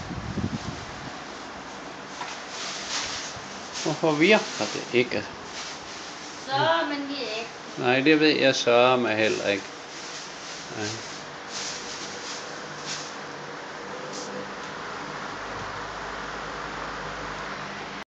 Hvorfor virker det ikke? Så, men vi er ikke. Nej, det ved jeg så med heller ikke. Nej.